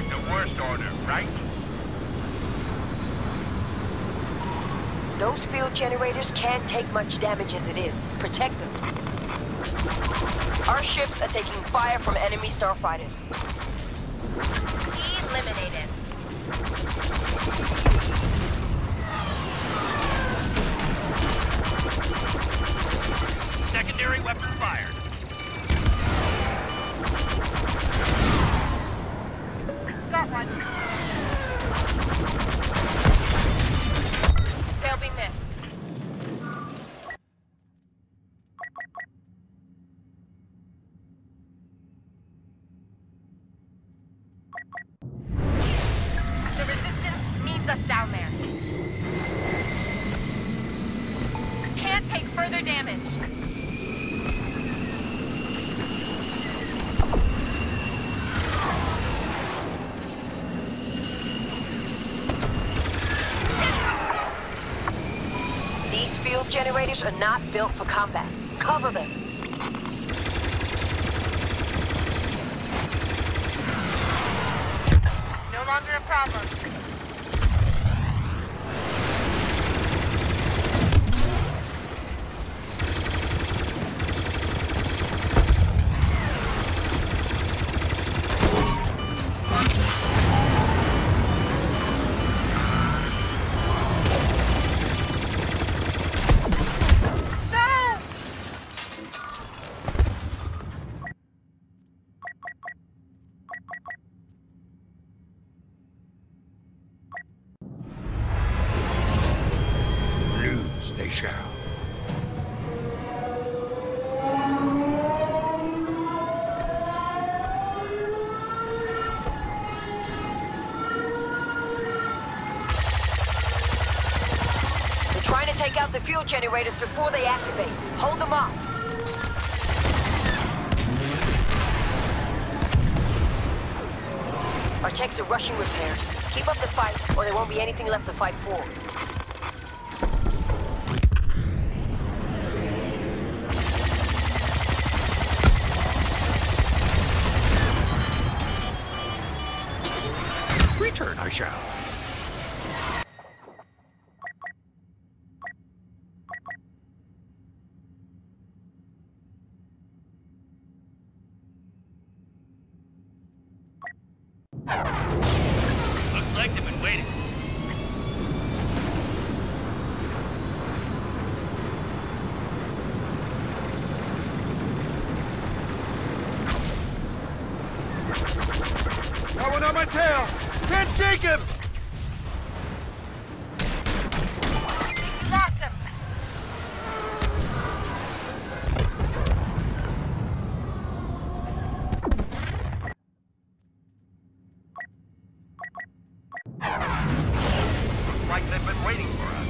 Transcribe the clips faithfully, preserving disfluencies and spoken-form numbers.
like the worst order, right? Those field generators can't take much damage as it is. Protect them. Our ships are taking fire from enemy starfighters. Eliminated. Secondary weapon fired. Got one. They'll be missed. The resistance needs us down there. Can't take further damage. These field generators are not built for combat. Cover them. No longer a problem. They shall. They're trying to take out the fuel generators before they activate. Hold them off. Our techs are rushing repairs. Keep up the fight, or there won't be anything left to fight for. Return, I shall. Looks like they've been waiting. Got one on my tail! Can't shake him! Lost him! Looks like they've been waiting for us.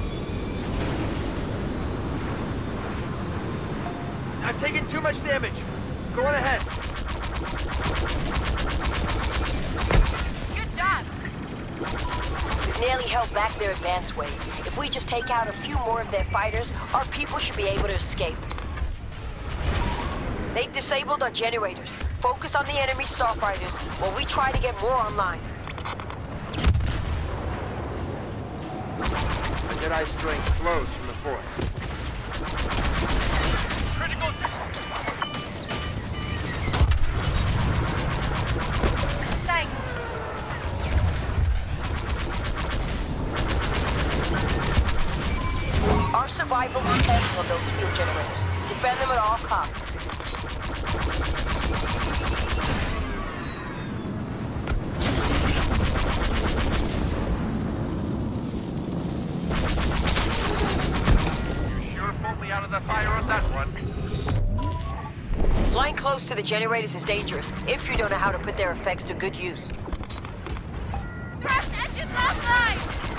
I'm taking too much damage. Go on ahead. Good job! We've nearly held back their advance wave. If we just take out a few more of their fighters, our people should be able to escape. They've disabled our generators. Focus on the enemy starfighters while we try to get more online. The Jedi strength flows from the Force. Critical. Thanks. Our survival depends on those fuel generators. Defend them at all costs. You sure pulled me out of the fire on that one. Flying close to the generators is dangerous if you don't know how to put their effects to good use. Thrust engines offline!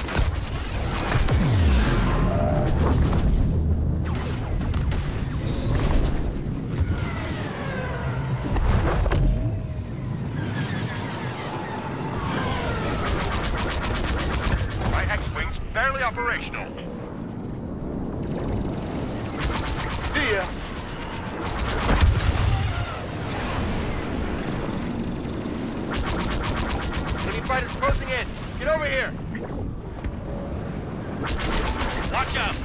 My X-Wing's barely operational. See ya. fighters closing in. Get over here. Watch out!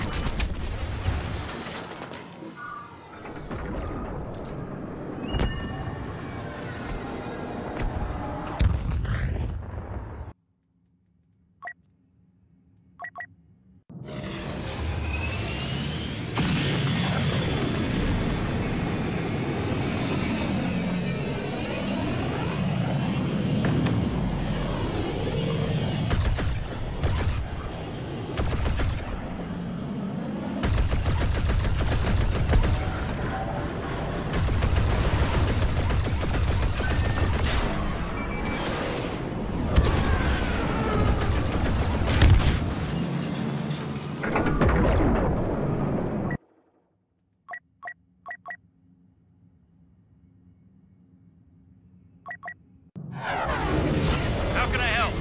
How can I help?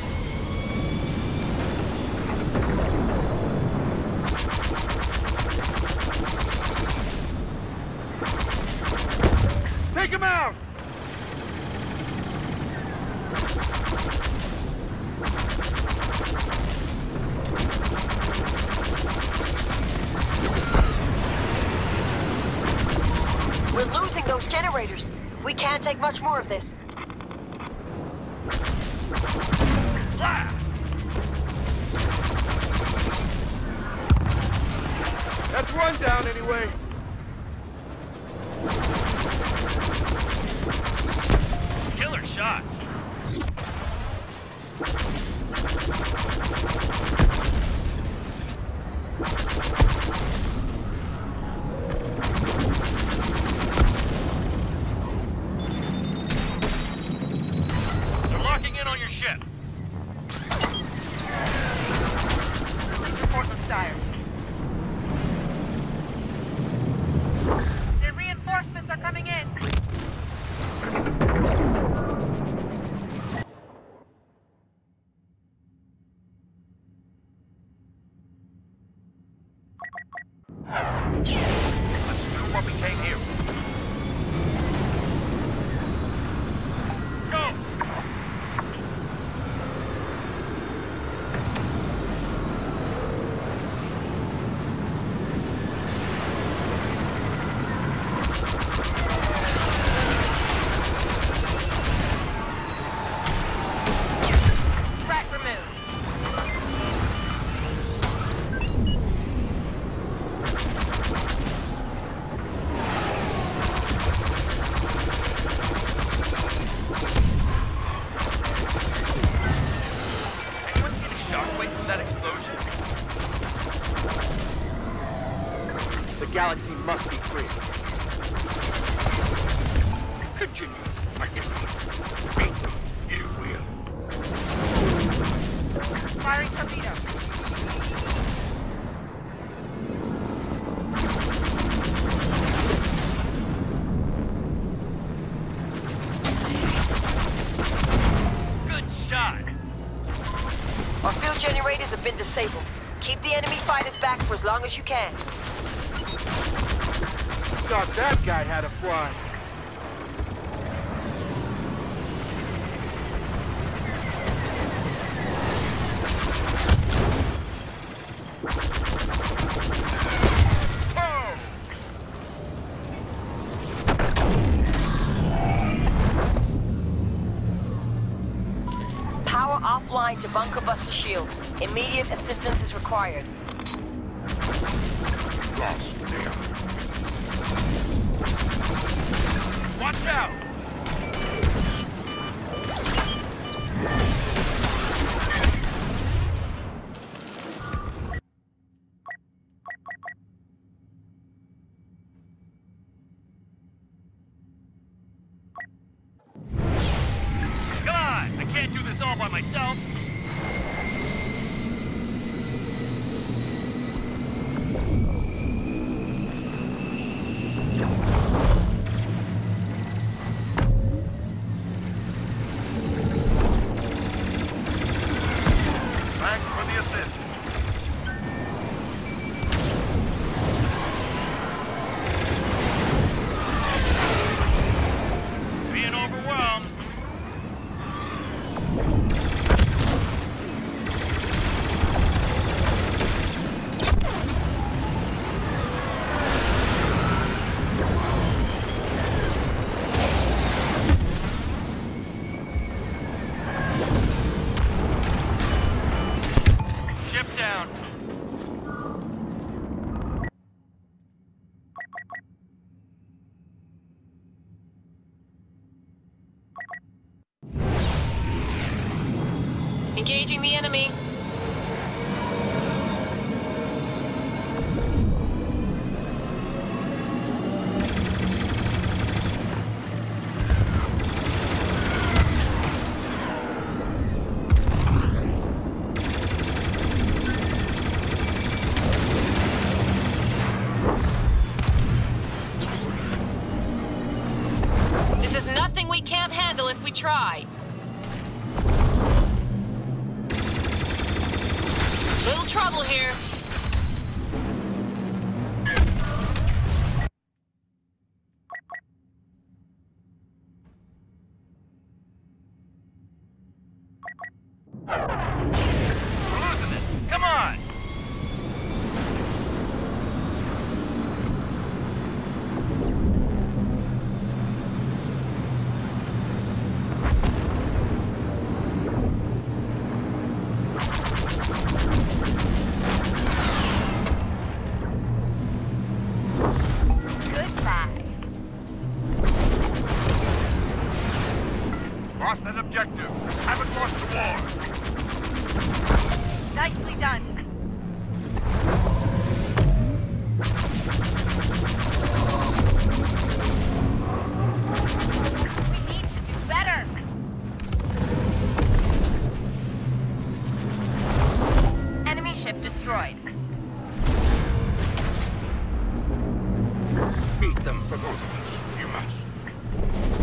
Take him out! We're losing those generators. We can't take much more of this. Blast! That's one down anyway. Killer shot. They're locking in on your ship. Reinforcements dire. The reinforcements are coming in. Let's do what we came here. Go! Threat removed. Anyone see the shockwave from that explosion? The galaxy must be free. Continue, my enemy. Wait, you will. Firing torpedo. Good shot. Our field generators have been disabled. Keep the enemy fighters back for as long as you can. Thought that guy had a fly. Oh! Power offline to bunker buster shields. Immediate assistance is required. Lost there. Watch out! Come on! I can't do this all by myself! Engaging the enemy. This is nothing we can't handle if we try. Little trouble here. We're losing this. Come on. Goodbye. Lost an objective. Haven't lost the war. Nicely done. We need to do better. Enemy ship destroyed. Meet them for both of us. You must.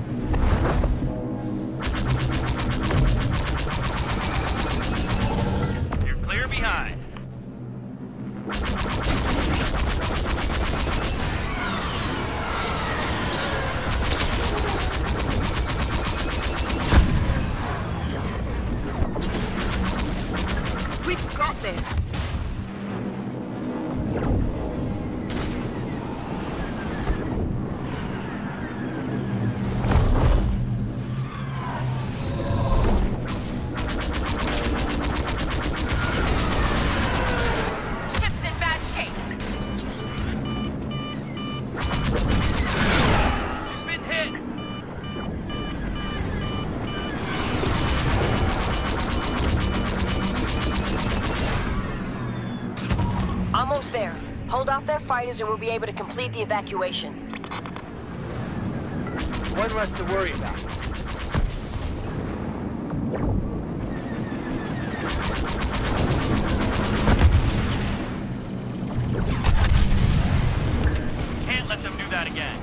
You're clear behind. We've got this. Ship's in bad shape. You've been hit. Almost there. Hold off their fighters and we'll be able to complete the evacuation. One less to worry about. Can't let them do that again.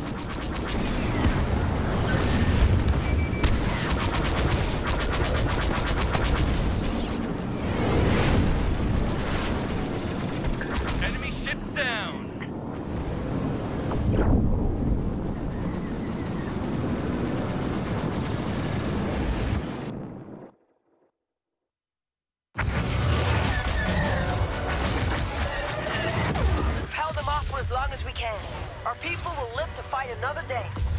Enemy ship down. We've held them off for as long as we can. Our people will live to fight another day.